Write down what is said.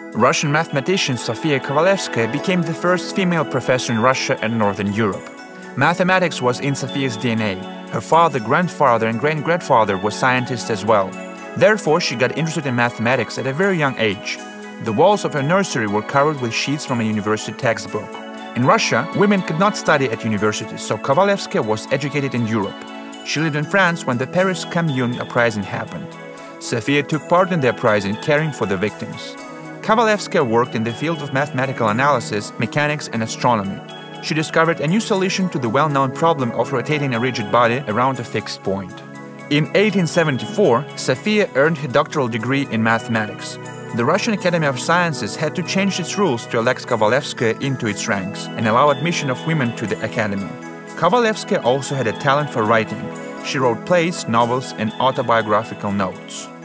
Russian mathematician Sofia Kovalevskaya became the first female professor in Russia and Northern Europe. Mathematics was in Sofia's DNA. Her father, grandfather, and great-grandfather were scientists as well. Therefore, she got interested in mathematics at a very young age. The walls of her nursery were covered with sheets from a university textbook. In Russia, women could not study at universities, so Kovalevskaya was educated in Europe. She lived in France when the Paris Commune uprising happened. Sophia took part in the uprising, caring for the victims. Kovalevskaya worked in the field of mathematical analysis, mechanics, and astronomy. She discovered a new solution to the well-known problem of rotating a rigid body around a fixed point. In 1874, Sophia earned her doctoral degree in mathematics. The Russian Academy of Sciences had to change its rules to elect Kovalevskaya into its ranks and allow admission of women to the academy. Kovalevskaya also had a talent for writing. She wrote plays, novels, and autobiographical notes.